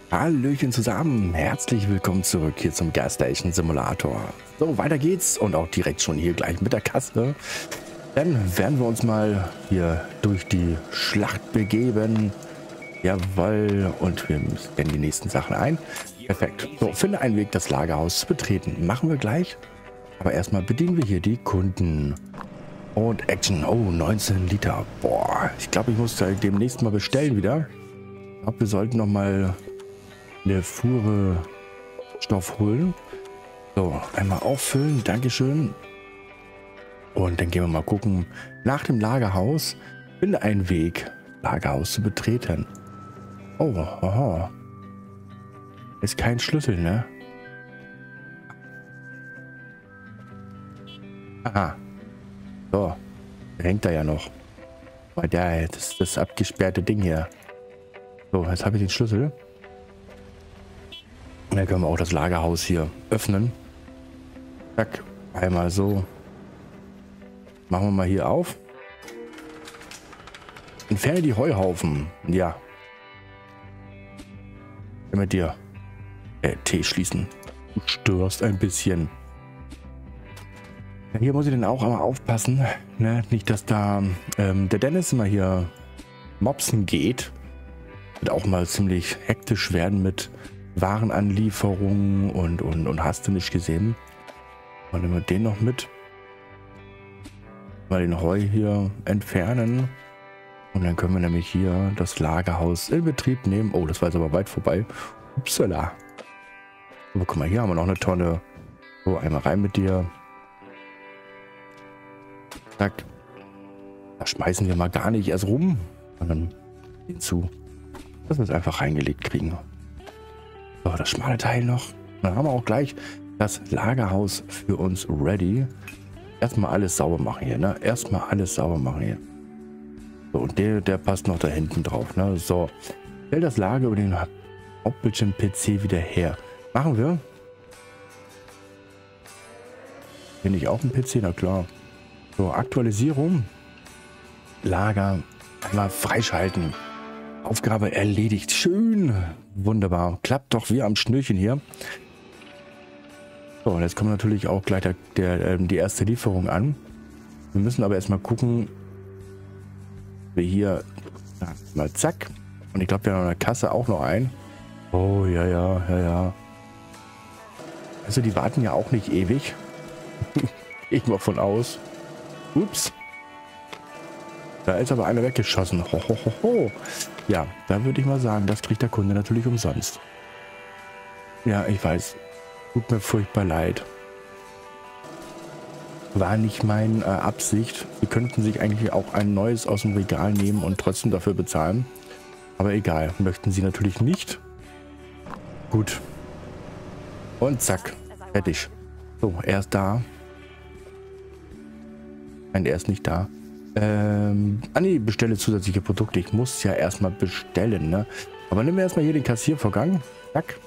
Hallöchen zusammen, herzlich willkommen zurück hier zum Gas Station Simulator. So, weiter geht's und auch direkt schon hier gleich mit der Kasse. Dann werden wir uns mal hier durch die Schlacht begeben. Jawohl, und wir scannen die nächsten Sachen ein. Perfekt. So, finde einen Weg, das Lagerhaus zu betreten. Machen wir gleich. Aber erstmal bedienen wir hier die Kunden. Und Action. Oh, 19 Liter. Boah, ich glaube, ich muss da demnächst mal bestellen wieder. Ich glaube, wir sollten noch mal eine Fuhre Stoff holen. So, einmal auffüllen. Dankeschön. Und dann gehen wir mal gucken. Nach dem Lagerhaus finde einen Weg, Lagerhaus zu betreten. Oh, aha. Ist kein Schlüssel, ne? Aha. So, hängt da ja noch. Weil das ist das abgesperrte Ding hier. So, jetzt habe ich den Schlüssel. Und dann können wir auch das Lagerhaus hier öffnen. Zack, einmal so. Machen wir mal hier auf. Entferne die Heuhaufen. Ja. Mit dir. T schließen. Du störst ein bisschen. Ja, hier muss ich dann auch einmal aufpassen. Ne? Nicht, dass da der Dennis immer hier mopsen geht. Wird auch mal ziemlich hektisch werden mit Warenanlieferungen und hast du nicht gesehen. Mal nehmen wir den noch mit. Mal den Heu hier entfernen. Und dann können wir nämlich hier das Lagerhaus in Betrieb nehmen. Oh, das war jetzt aber weit vorbei. Upsala. Aber guck mal, hier haben wir noch eine Tonne. So, einmal rein mit dir. Zack. Da schmeißen wir mal gar nicht erst rum, sondern hinzu. Dass wir es einfach reingelegt kriegen. So, das schmale Teil noch. Dann haben wir auch gleich das Lagerhaus für uns ready. Erstmal alles sauber machen hier, ne? Erstmal alles sauber machen hier. So, und der passt noch da hinten drauf, ne? So. Stell das Lager über den Hauptbildschirm-PC wieder her. Machen wir. Bin ich auch ein PC? Na klar. So, Aktualisierung. Lager einmal freischalten. Aufgabe erledigt. Schön. Wunderbar. Klappt doch wie am Schnürchen hier. So, und jetzt kommt natürlich auch gleich die erste Lieferung an. Wir müssen aber erstmal gucken, wir hier mal zack. Und ich glaube, wir haben an der Kasse auch noch ein. Oh, ja. Also die warten ja auch nicht ewig. Ich mal von aus. Ups. Da ist aber einer weggeschossen. Ho. Ja, da würde ich mal sagen, das kriegt der Kunde natürlich umsonst. Ja, ich weiß. Tut mir furchtbar leid. War nicht meine Absicht. Sie könnten sich eigentlich auch ein neues aus dem Regal nehmen und trotzdem dafür bezahlen. Aber egal, möchten sie natürlich nicht. Gut. Und zack, fertig. So, er ist da. Nein, er ist nicht da. Nee, bestelle zusätzliche Produkte. Ich muss ja erstmal bestellen, ne? Aber nehmen wir erstmal hier den Kassiervorgang. Zack.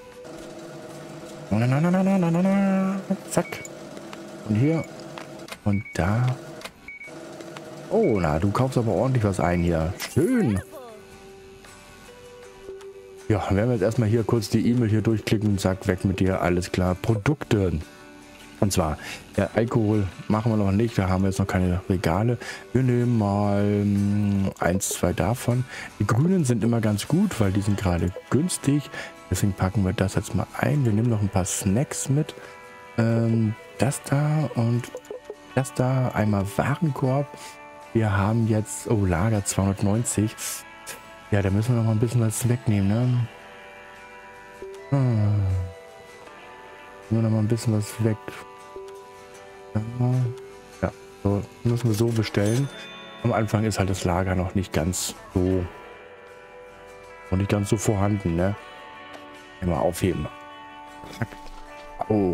Zack. Und hier. Und da. Oh, na, du kaufst aber ordentlich was ein hier. Schön. Ja, werden wir jetzt erstmal hier kurz die E-Mail hier durchklicken und zack, weg mit dir. Alles klar. Produkte. Und zwar, Alkohol machen wir noch nicht, da haben wir jetzt noch keine Regale. Wir nehmen mal 1, 2 davon. Die grünen sind immer ganz gut, weil die sind gerade günstig. Deswegen packen wir das jetzt mal ein. Wir nehmen noch ein paar Snacks mit. Das da und das da. Einmal Warenkorb. Wir haben jetzt, oh, Lager 290. Ja, da müssen wir noch mal ein bisschen was wegnehmen, ne? Nur noch mal ein bisschen was weg. Ja, so müssen wir so bestellen. Am Anfang ist halt das Lager noch nicht ganz so vorhanden, ne? Immer aufheben. Zack. Oh.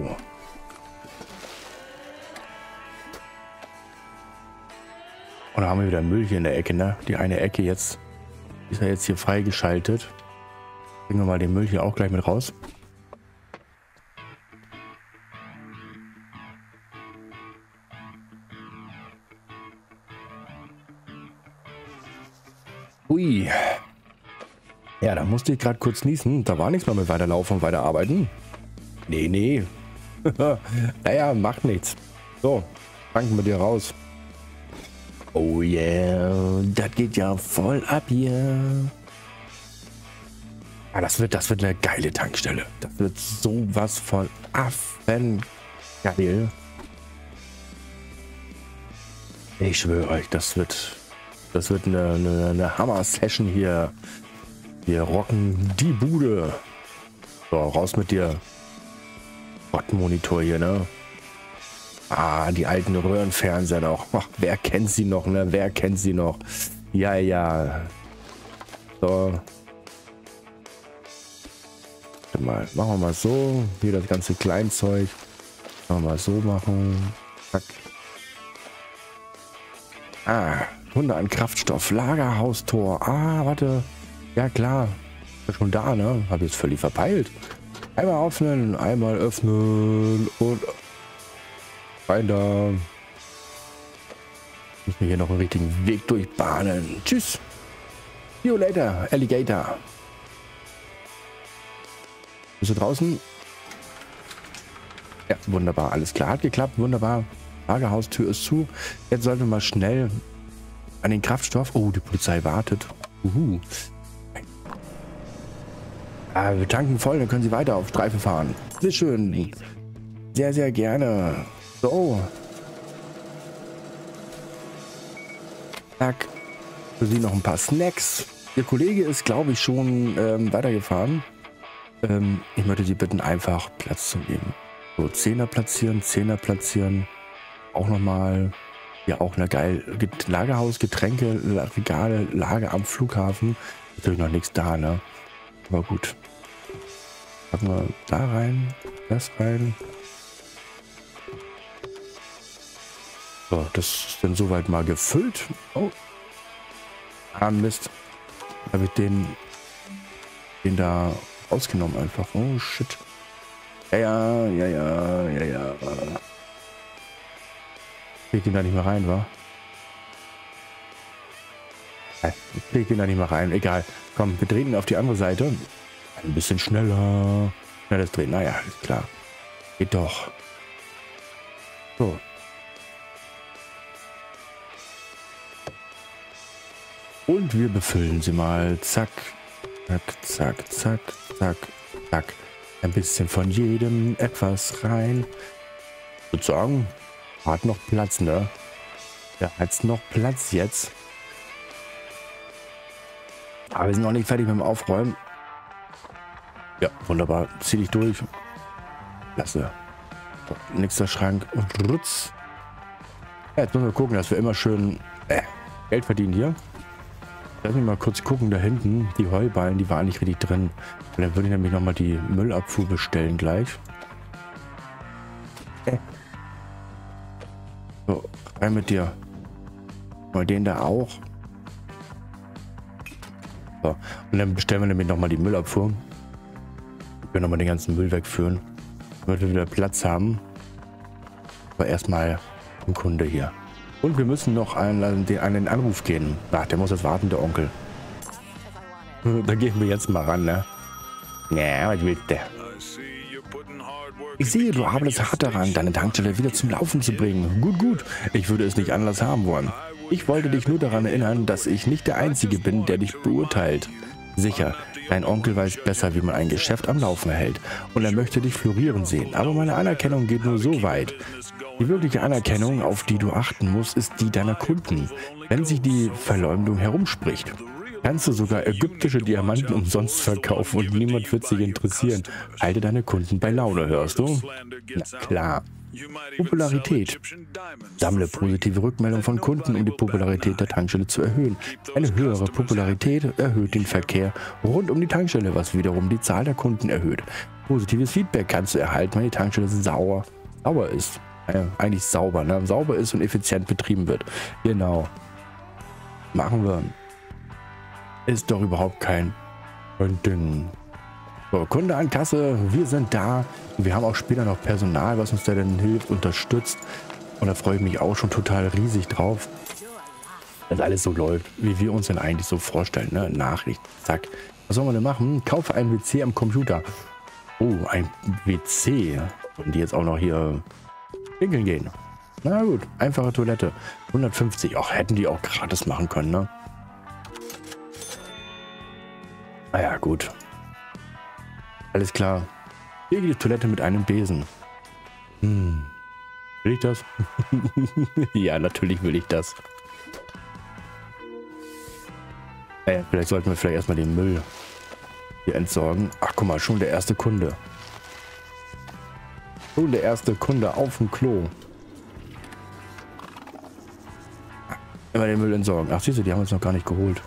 Und da haben wir wieder Müll hier in der Ecke, ne? Die eine Ecke jetzt ist ja jetzt hier freigeschaltet. Bringen wir mal den Müll hier auch gleich mit raus. Ui. Ja, dann musste ich gerade kurz niesen. Da war nichts mehr mit weiterlaufen und weiterarbeiten. Nee, nee. Naja, macht nichts. So, tanken wir dir raus. Oh yeah, das geht ja voll ab hier. Ah, das wird eine geile Tankstelle. Das wird sowas von affengeil. Ich schwöre euch, das wird eine Hammer-Session hier. Wir rocken die Bude. So, raus mit dir. Bot-Monitor hier, ne? Ah, die alten Röhrenfernseher noch. Ach, wer kennt sie noch, ne? Wer kennt sie noch? Ja, ja. So. Warte mal, machen wir mal so. Hier das ganze Kleinzeug. Machen wir mal so machen. Zack. Ah, Hunde an Kraftstoff. Lagerhaustor. Ah, warte. Ja, klar. Ist schon da, ne? Habe jetzt völlig verpeilt. Einmal öffnen, einmal öffnen und rein da. Muss mir hier noch einen richtigen Weg durchbahnen. Tschüss. See you later, Alligator. Bist du draußen? Ja, wunderbar. Alles klar. Hat geklappt. Wunderbar. Lagerhaustür ist zu. Jetzt sollten wir mal schnell an den Kraftstoff. Oh, die Polizei wartet. Wir tanken voll, dann können Sie weiter auf Streife fahren. Sehr schön. Sehr, sehr gerne. So. Zack. Für Sie noch ein paar Snacks. Ihr Kollege ist, glaube ich, schon weitergefahren. Ich möchte Sie bitten, einfach Platz zu geben. So, 10er platzieren. Auch nochmal. Ja, auch eine geile Lagerhaus, Getränke, Regale, Lager am Flughafen. Natürlich noch nichts da, ne? Aber gut. Packen wir da rein, das rein. So, das ist dann soweit mal gefüllt. Oh. Ah, Mist. Habe ich den da ausgenommen einfach. Oh, shit. Ja. Krieg den da nicht mehr rein, wa? Krieg den da nicht mehr rein. Egal. Komm, wir drehen ihn auf die andere Seite. Ein bisschen schneller. Schnelles Drehen. Naja, ist klar. Geht doch. So. Und wir befüllen sie mal. Zack. Zack, zack, zack, zack, zack. Ein bisschen von jedem etwas rein. Ich würde sagen, hat noch Platz, ne? Ja, hat's noch Platz jetzt. Aber wir sind noch nicht fertig mit dem Aufräumen. Ja, wunderbar. Zieh dich durch. Klasse. So, nächster Schrank. Und rutz. Ja, jetzt müssen wir gucken, dass wir immer schön Geld verdienen hier. Lass mich mal kurz gucken da hinten. Die Heuballen, die waren nicht richtig drin. Und dann würde ich nämlich nochmal die Müllabfuhr bestellen gleich. So, rein mit dir. Mal den da auch. So, und dann bestellen wir nämlich nochmal die Müllabfuhr. Wir können nochmal den ganzen Müll wegführen. Damit wir wieder Platz haben. Aber erstmal ein Kunde hier. Und wir müssen noch an den Anruf gehen. Ach, der muss jetzt warten, der Onkel. Da gehen wir jetzt mal ran, ne? Ja, was willst du? Ich sehe, du arbeitest hart daran, deine Tankstelle wieder zum Laufen zu bringen. Gut, gut. Ich würde es nicht anders haben wollen. Ich wollte dich nur daran erinnern, dass ich nicht der Einzige bin, der dich beurteilt. Sicher, dein Onkel weiß besser, wie man ein Geschäft am Laufen hält. Und er möchte dich florieren sehen. Aber meine Anerkennung geht nur so weit. Die wirkliche Anerkennung, auf die du achten musst, ist die deiner Kunden. Wenn sich die Verleumdung herumspricht, kannst du sogar ägyptische Diamanten umsonst verkaufen und niemand wird sich interessieren. Halte deine Kunden bei Laune, hörst du? Na klar. Popularität. Sammle positive Rückmeldungen von Kunden, um die Popularität der Tankstelle zu erhöhen. Eine höhere Popularität erhöht den Verkehr rund um die Tankstelle, was wiederum die Zahl der Kunden erhöht. Positives Feedback kannst du erhalten, wenn die Tankstelle sauber ist. Eigentlich sauber, ne? Sauber ist und effizient betrieben wird. Genau. Machen wir. Ist doch überhaupt kein Ding. So, Kunde an Kasse, wir sind da. Wir haben auch später noch Personal, was uns da dann hilft, unterstützt. Und da freue ich mich auch schon total riesig drauf, dass alles so läuft, wie wir uns denn eigentlich so vorstellen. Ne? Nachricht, zack, Was sollen wir denn machen? Kaufe ein WC am Computer. Oh, ein WC. Und die jetzt auch noch hier pinkeln gehen. Na gut, einfache Toilette. 150. Ach, hätten die auch gratis machen können, ne? Naja, gut. Alles klar. Hier geht die Toilette mit einem Besen. Will ich das? Ja, natürlich will ich das. Naja, vielleicht sollten wir erstmal den Müll hier entsorgen. Ach, guck mal, schon der erste Kunde. Schon der erste Kunde auf dem Klo. Immer den Müll entsorgen. Ach, siehst du, die haben uns noch gar nicht geholt.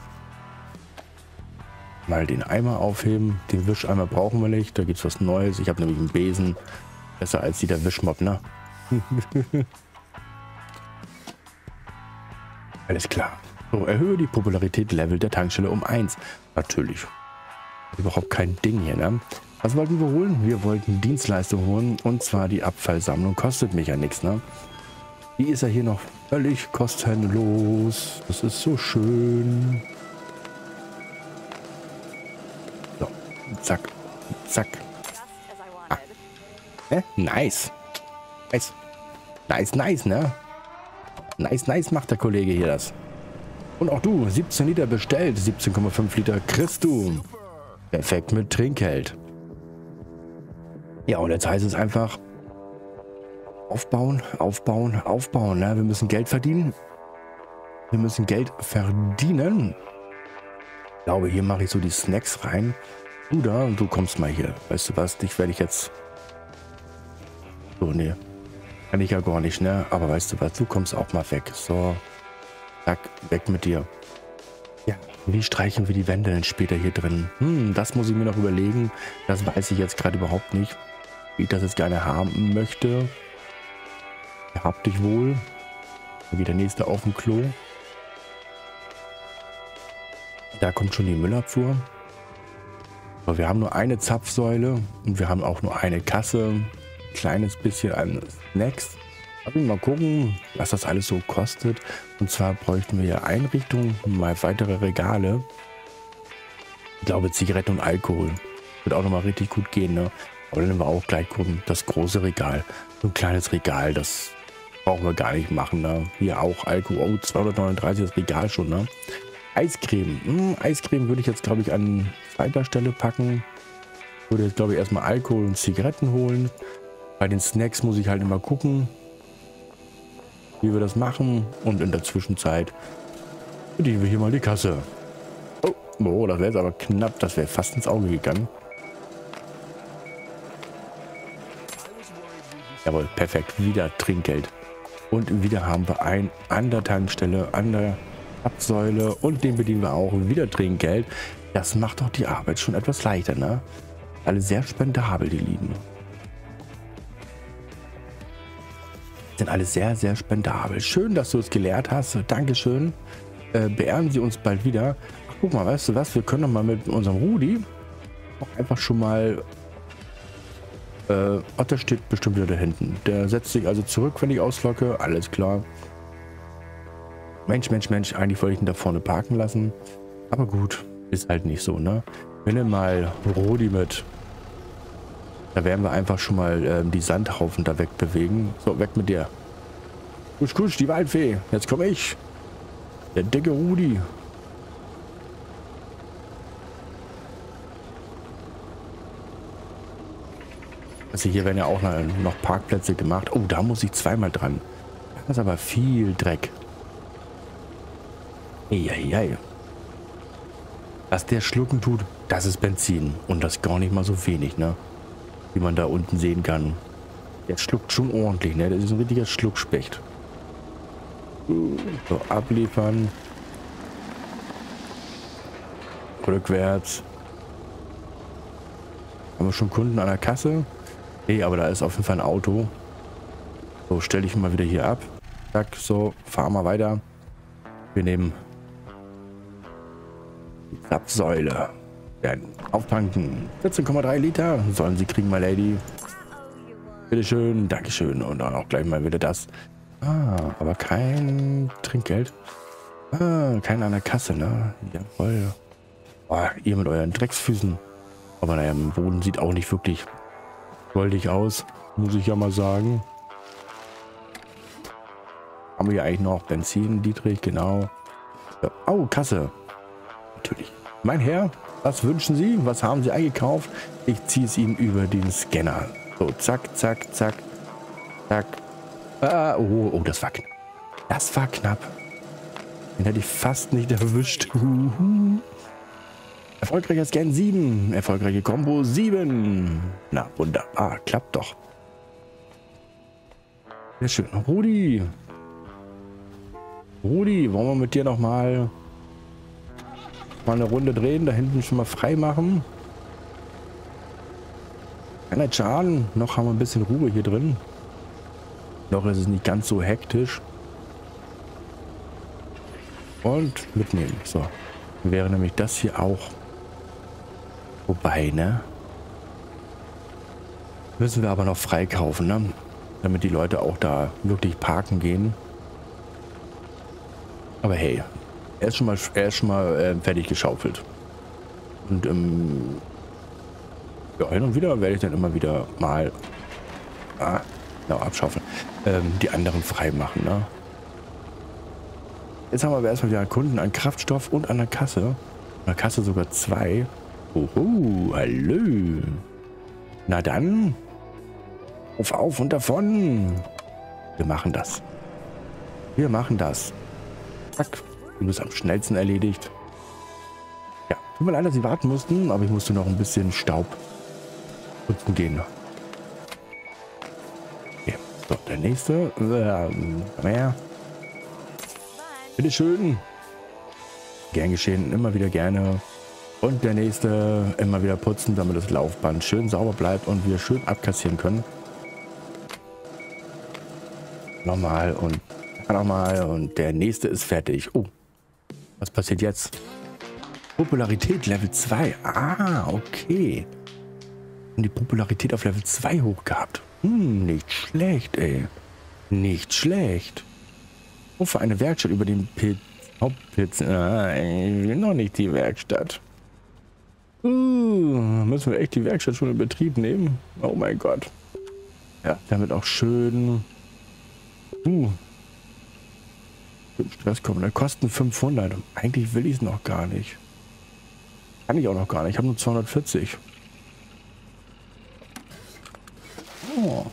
Mal den Eimer aufheben. Den Wischeimer brauchen wir nicht. Da gibt es was Neues. Ich habe nämlich einen Besen. Besser als der Wischmopp, ne? Alles klar. So, erhöhe die Popularität-Level der Tankstelle um 1. Natürlich. Überhaupt kein Ding hier, ne? Was wollten wir holen? Wir wollten Dienstleistung holen. Und zwar die Abfallsammlung. Kostet mich ja nichts, ne? Die ist ja hier noch völlig kostenlos. Das ist so schön. So, zack, zack. Ah. Nice. Nice. Nice, nice, ne? Nice, nice macht der Kollege hier das. Und auch du, 17 Liter bestellt. 17,5 Liter kriegst du. Perfekt mit Trinkgeld. Ja, und jetzt heißt es einfach aufbauen, aufbauen, aufbauen. Ne? Wir müssen Geld verdienen. Wir müssen Geld verdienen. Ich glaube, hier mache ich so die Snacks rein. Du da, und du kommst mal hier. Weißt du was, dich werde ich jetzt... So, nee. Kann ich ja gar nicht, ne? Aber weißt du was, du kommst auch mal weg. So. Zack, weg mit dir. Ja, wie streichen wir die Wände denn später hier drin? Das muss ich mir noch überlegen. Das weiß ich jetzt gerade überhaupt nicht. Wie ich das jetzt gerne haben möchte. Hab dich wohl. Dann geht der nächste auf dem Klo. Da kommt schon die Müllabfuhr. Aber wir haben nur eine Zapfsäule und wir haben auch nur eine Kasse. Kleines bisschen an Snacks. Also mal gucken, was das alles so kostet. Und zwar bräuchten wir ja Einrichtungen, mal weitere Regale. Ich glaube Zigaretten und Alkohol. Wird auch nochmal richtig gut gehen, ne? Aber dann nehmen wir auch gleich das große Regal. So ein kleines Regal, das brauchen wir gar nicht machen, ne? Hier auch Alkohol. Oh, 239 das Regal schon, ne? Eiscreme. Eiscreme würde ich jetzt, glaube ich, an zweiter Stelle packen. Würde jetzt, glaube ich, erstmal Alkohol und Zigaretten holen. Bei den Snacks muss ich halt immer gucken, wie wir das machen. Und in der Zwischenzeit bedienen wir hier mal die Kasse. Oh, das wäre jetzt aber knapp. Das wäre fast ins Auge gegangen. Jawohl, perfekt. Wieder Trinkgeld. Und wieder haben wir einen an der Tankstelle, an der Absäule. Und den bedienen wir auch. Wieder Trinkgeld. Das macht doch die Arbeit schon etwas leichter, ne? Alle sehr spendabel, die lieben. Sind alle sehr, sehr spendabel. Schön, dass du es gelehrt hast. Dankeschön. Beehren Sie uns bald wieder. Ach, guck mal, weißt du was? Wir können doch mal mit unserem Rudi auch einfach schon mal... der steht bestimmt wieder da hinten. Der setzt sich also zurück, wenn ich auslocke. Alles klar. Mensch, Mensch, Mensch. Eigentlich wollte ich ihn da vorne parken lassen. Aber gut, ist halt nicht so, ne? Wir nehmen mal Rudi mit. Da werden wir einfach schon mal die Sandhaufen da wegbewegen. So, weg mit dir. Kusch, kusch, die Waldfee. Jetzt komme ich. Der dicke Rudi. Also hier werden ja auch noch Parkplätze gemacht. Oh, da muss ich zweimal dran. Das ist aber viel Dreck. Eieiei. Was der schlucken tut, das ist Benzin. Und das gar nicht mal so wenig, ne? Wie man da unten sehen kann. Der schluckt schon ordentlich, ne? Das ist ein richtiger Schluckspecht. So, abliefern. Rückwärts. Haben wir schon Kunden an der Kasse? Nee, aber da ist auf jeden Fall ein Auto. So, stelle ich mal wieder hier ab. Zack, so, fahren wir weiter. Wir nehmen die Zapfsäule. Werden auftanken. 14,3 Liter sollen Sie kriegen, my lady. Bitteschön, Dankeschön. Und dann auch gleich mal wieder das. Aber kein Trinkgeld. Kein an der Kasse, ne? Jawohl. Oh, ihr mit euren Drecksfüßen. Aber naja, im Boden sieht auch nicht wirklich goldig aus, muss ich ja mal sagen. Haben wir hier eigentlich noch Benzin, Dietrich, genau. Ja. Oh, Kasse. Natürlich. Mein Herr, was wünschen Sie? Was haben Sie eingekauft? Ich ziehe es Ihnen über den Scanner. So, zack, zack, zack, zack. Oh, das war knapp. Das war knapp. Den hätte ich fast nicht erwischt. Erfolgreicher Scan 7. Erfolgreiche Combo 7. Na, wunderbar. Klappt doch. Sehr schön. Rudi. Rudi, wollen wir mit dir noch mal eine Runde drehen? Da hinten schon mal frei machen. Kann nicht schaden. Noch haben wir ein bisschen Ruhe hier drin. Noch ist es nicht ganz so hektisch. Und mitnehmen. So. Wäre nämlich das hier auch vorbei, ne? Müssen wir aber noch freikaufen, ne? Damit die Leute auch da wirklich parken gehen. Aber hey, er ist schon mal fertig geschaufelt. Und ja, hin und wieder werde ich dann immer wieder mal abschaufeln. Die anderen frei machen, ne? Jetzt haben wir aber erstmal wieder Kunden an Kraftstoff und an der Kasse. An der Kasse sogar 2. Oho, hallo. Na dann. Auf und davon. Wir machen das. Wir machen das. Zack. Du bist am schnellsten erledigt. Ja, tut mir leid, dass Sie warten mussten, aber ich musste noch ein bisschen Staub putzen gehen. Okay. So, der nächste. Bitte schön. Gern geschehen, immer wieder gerne. Und der nächste immer wieder putzen, damit das Laufband schön sauber bleibt und wir schön abkassieren können. Nochmal und nochmal und der nächste ist fertig. Oh, was passiert jetzt? Popularität Level 2. Ah, okay. Und die Popularität auf Level 2 hoch gehabt. Nicht schlecht, ey. Nicht schlecht. Oh, für eine Werkstatt über den Hauptpilz. Noch nicht die Werkstatt. Müssen wir echt die Werkstatt schon in Betrieb nehmen? Oh mein Gott. Ja, damit auch schön Stress kommen. Da kosten 500. Eigentlich will ich es noch gar nicht. Kann ich auch noch gar nicht. Ich habe nur 240. Oh.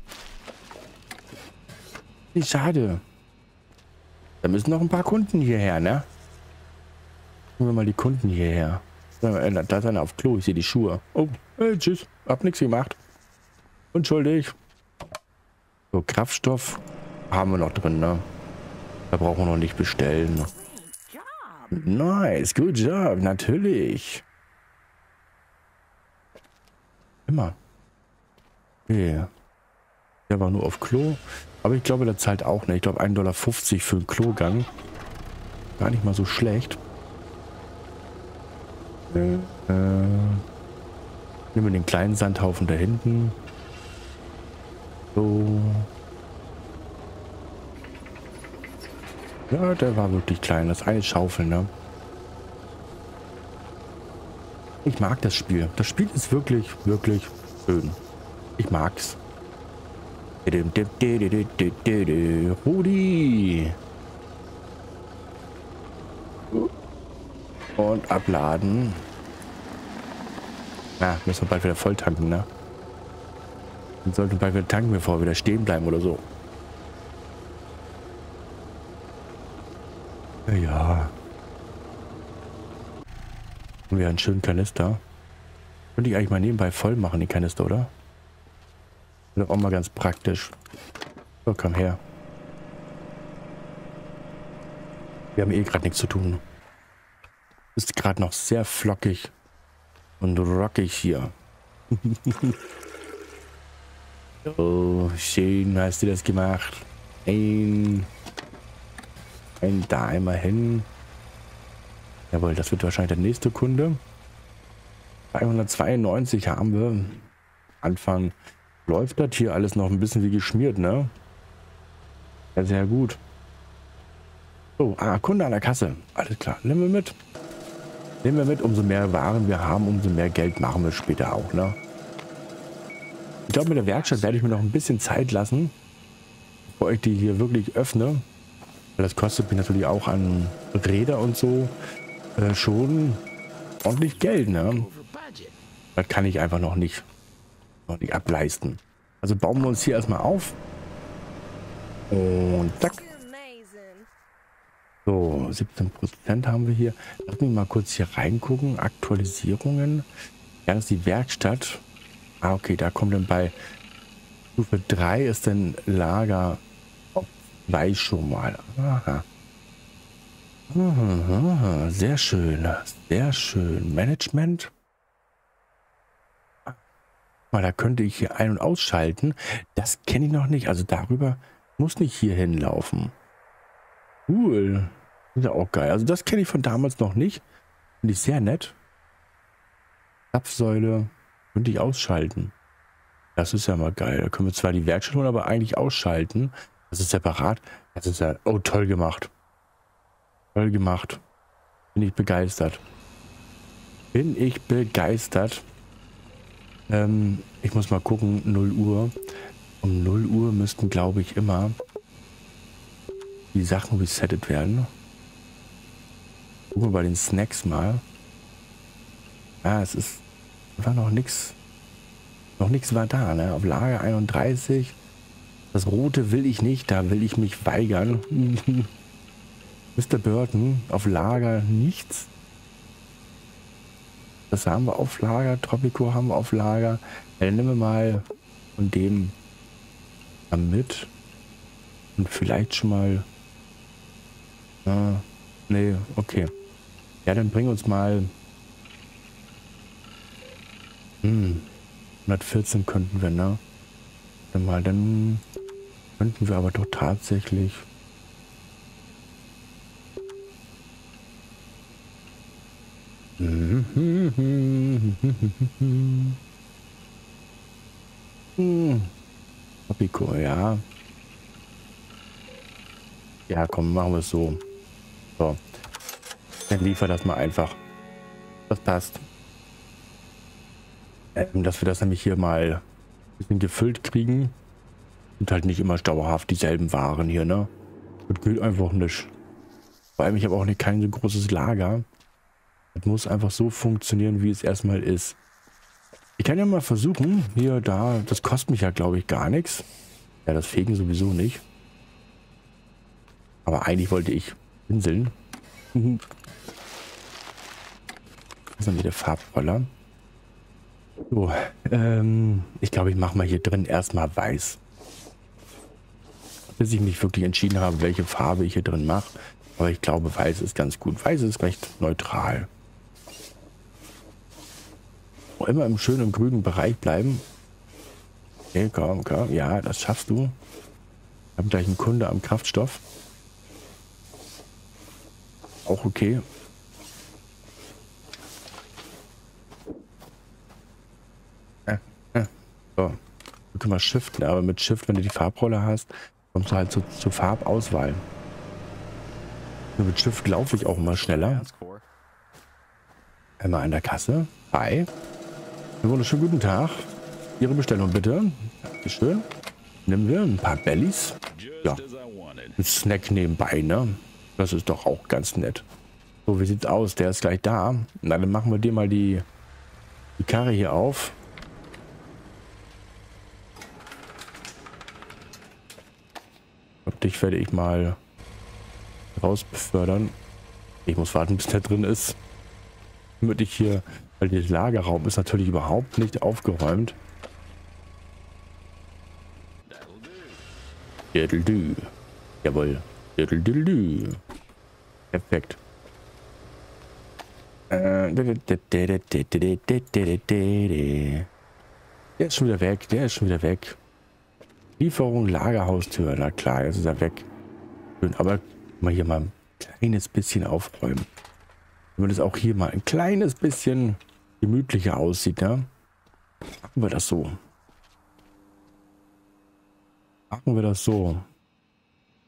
Wie schade. Da müssen noch ein paar Kunden hierher, ne? Nehmen wir mal die Kunden hierher. Da ist einer auf Klo. Ich sehe die Schuhe. Oh, hey, tschüss. Hab nichts gemacht. Unschuldig. So, Kraftstoff haben wir noch drin, ne? Da brauchen wir noch nicht bestellen. Nice, good job, natürlich. Immer. Okay. Der war nur auf Klo. Aber ich glaube, der zahlt auch nicht. Ich glaube, 1,50 Dollar für einen Klogang. Gar nicht mal so schlecht. Nehmen wir den kleinen Sandhaufen da hinten. So. Ja, der war wirklich klein. Das ist eine Schaufel, ne? Ich mag das Spiel. Das Spiel ist wirklich, wirklich schön. Ich mag's. Rudi. Und abladen. Na, müssen wir bald wieder voll tanken, ne? Dann sollten wir bald wieder tanken, bevor wir wieder stehen bleiben oder so. Ja. Und wir haben einen schönen Kanister. Könnte ich eigentlich mal nebenbei voll machen, die Kanister, oder? Wäre auch mal ganz praktisch. So, komm her. Wir haben eh gerade nichts zu tun. Ist gerade noch sehr flockig und rockig hier. Oh, schön hast du das gemacht. Ein da einmal hin. Jawohl, das wird wahrscheinlich der nächste Kunde. 392 haben wir. Anfang läuft das hier alles noch ein bisschen wie geschmiert, ne? Ja, sehr gut. So, Kunde an der Kasse. Alles klar, nehmen wir mit. Nehmen wir mit, umso mehr Waren wir haben, umso mehr Geld machen wir später auch, ne? Ich glaube, mit der Werkstatt werde ich mir noch ein bisschen Zeit lassen, bevor ich die hier wirklich öffne. Weil das kostet mich natürlich auch an Räder und so schon ordentlich Geld, ne? Das kann ich einfach noch nicht ableisten. Also bauen wir uns hier erstmal auf. Und zack. So, 17% haben wir hier. Lass mich mal kurz hier reingucken. Aktualisierungen. Ja, das ist die Werkstatt. Ah, okay, da kommt dann bei Stufe 3 ist dann Lager auf 2 schon mal. Aha. Aha, sehr schön. Sehr schön. Management. Mal, da könnte ich hier ein- und ausschalten. Das kenne ich noch nicht. Also darüber muss nicht hier hinlaufen. Cool. Ist ja auch geil. Also das kenne ich von damals noch nicht. Finde ich sehr nett. Zapfsäule könnte ich ausschalten. Das ist ja mal geil. Da können wir zwar die Werkstatt holen, aber eigentlich ausschalten. Das ist separat. Das ist ja... Oh, toll gemacht. Toll gemacht. Bin ich begeistert. Bin ich begeistert. Ich muss mal gucken. 0 Uhr. Um 0 Uhr müssten, glaube ich, immer die Sachen resettet werden. Gucken wir bei den Snacks mal. Ah, es ist... War noch nichts. Noch nichts war da, ne? Auf Lager 31. Das Rote will ich nicht, da will ich mich weigern. Mr. Burton, auf Lager nichts. Das haben wir auf Lager. Tropico haben wir auf Lager. Ja, dann nehmen wir mal von dem mit. Und vielleicht schon mal... nee, okay. Ja, dann bring uns mal... 114 könnten wir, ne? Dann könnten wir aber doch tatsächlich... Tropico, ja. Ja, komm, machen wir es so. So. Dann liefer das mal einfach. Das passt. Dass wir das nämlich hier mal ein bisschen gefüllt kriegen. Und halt nicht immer dauerhaft dieselben Waren hier, ne? Das geht einfach nicht. Vor allem, ich habe auch nicht kein so großes Lager. Das muss einfach so funktionieren, wie es erstmal ist. Ich kann ja mal versuchen, hier, da, das kostet mich ja, glaube ich, gar nichts. Ja, das Fegen sowieso nicht. Aber eigentlich wollte ich pinseln. Das ist dann wieder Farbroller. So, ich glaube, ich mache mal hier drin erstmal weiß. Bis ich mich wirklich entschieden habe, welche Farbe ich hier drin mache. Aber ich glaube, weiß ist ganz gut. Weiß ist recht neutral. Auch immer im schönen grünen Bereich bleiben. Okay, komm, komm. Ja, das schaffst du. Ich habe gleich einen Kunde am Kraftstoff. Auch okay. So. Du kannst mal shiften, aber mit Shift, wenn du die Farbrolle hast, kommst du halt zur Farbauswahl. Nur mit Shift laufe ich auch immer schneller. Einmal an der Kasse. Hi. Einen wunderschönen guten Tag. Ihre Bestellung bitte. Dankeschön. Nehmen wir ein paar Bellies. Ja. Ein Snack nebenbei, ne? Das ist doch auch ganz nett. So, wie sieht's aus? Der ist gleich da. Na, dann machen wir dir mal die Karre hier auf. Dich werde ich mal raus befördern. Ich muss warten, bis der drin ist. Damit ich hier, weil der Lagerraum ist natürlich überhaupt nicht aufgeräumt. Diddle-dü. Jawohl. Diddle-diddle-dü. Perfekt. Der ist schon wieder weg. Der ist schon wieder weg. Lieferung, Lagerhaustür. Na klar, jetzt ist er weg. Schön, aber mal hier mal ein kleines bisschen aufräumen. Damit es auch hier mal ein kleines bisschen gemütlicher aussieht, ne? Machen wir das so. Machen wir das so.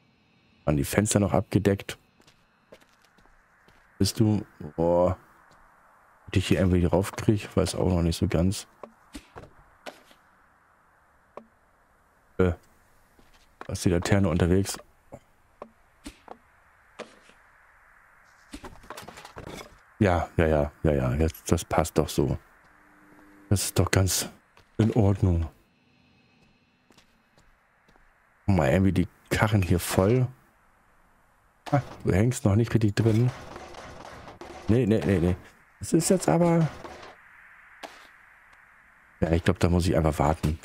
Waren die Fenster noch abgedeckt? Bist du... Oh. Ob ich hier irgendwie drauf kriege, weiß auch noch nicht so ganz. Da ist die Laterne unterwegs. Ja. Jetzt, das passt doch so. Das ist doch ganz in Ordnung. Guck mal, irgendwie die Karren hier voll. Ah, du hängst noch nicht richtig drin. Nee. Das ist jetzt aber... Ja, ich glaube, da muss ich einfach warten.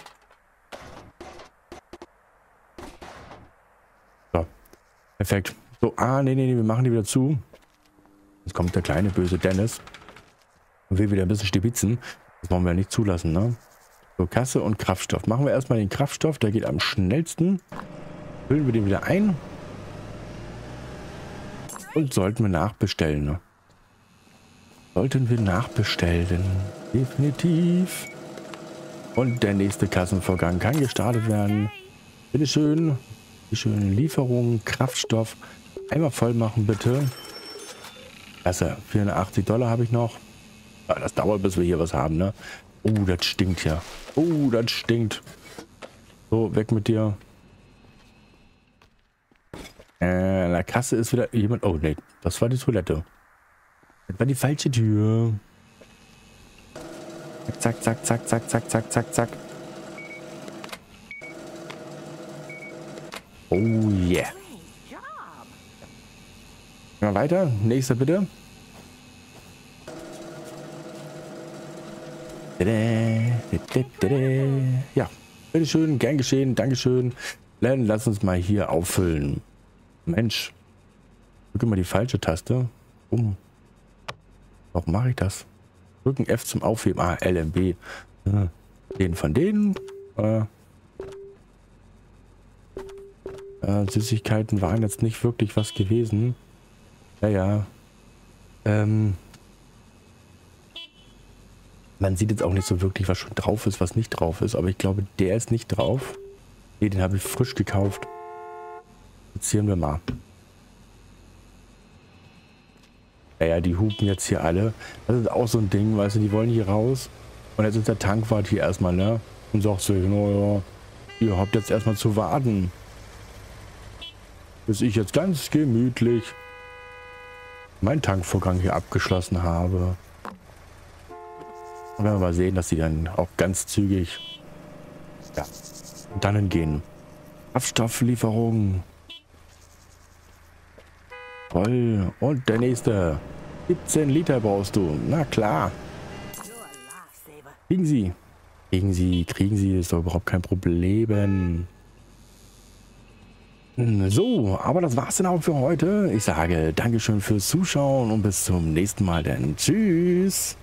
So. Perfekt. So, nee, wir machen die wieder zu. Jetzt kommt der kleine böse Dennis. Und will wieder ein bisschen stibitzen. Das wollen wir ja nicht zulassen, ne? So, Kasse und Kraftstoff. Machen wir erstmal den Kraftstoff, der geht am schnellsten. Füllen wir den wieder ein. Und sollten wir nachbestellen, ne? Sollten wir nachbestellen. Definitiv. Und der nächste Kassenvorgang kann gestartet werden. Bitteschön. Die schöne Lieferung, Kraftstoff. Einmal voll machen, bitte. Klasse. $480 habe ich noch. Ja, das dauert, bis wir hier was haben, ne? Oh, das stinkt ja. Oh, das stinkt. So, weg mit dir. In der Kasse ist wieder jemand... Oh, nee, das war die Toilette. Das war die falsche Tür. Zack. Oh, yeah. Mal weiter. Nächster, bitte. Ja, bitteschön, gern geschehen, Dankeschön. Dann lass uns mal hier auffüllen. Mensch, drücke mal die falsche Taste. Warum mache ich das? Drücken F zum Aufheben. Ah, LMB. Den von denen. Süßigkeiten waren jetzt nicht wirklich was gewesen. Ja. Man sieht jetzt auch nicht so wirklich, was schon drauf ist, was nicht drauf ist. Aber ich glaube, der ist nicht drauf. Ne, den habe ich frisch gekauft. Ziehen wir mal. Ja, die hupen jetzt hier alle. Das ist auch so ein Ding, weißt du, die wollen hier raus. Und jetzt ist der Tankwart hier erstmal, ne? Und sagt so, naja, ihr habt jetzt erstmal zu warten. Bis ich jetzt ganz gemütlich meinen Tankvorgang hier abgeschlossen habe. Und werden wir mal sehen, dass sie dann auch ganz zügig dann gehen. Kraftstofflieferung. Voll. Und der nächste. 17 Liter brauchst du. Na klar. Kriegen Sie. Ist doch überhaupt kein Problem. So, aber das war's dann auch für heute. Ich sage Dankeschön fürs Zuschauen und bis zum nächsten Mal, denn tschüss.